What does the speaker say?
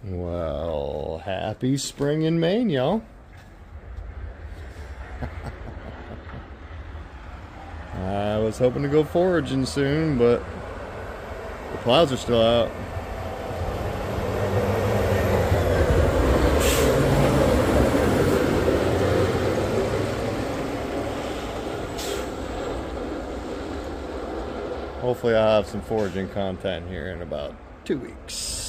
Well, happy spring in Maine, y'all. I was hoping to go foraging soon, but the clouds are still out. Hopefully I'll have some foraging content here in about 2 weeks.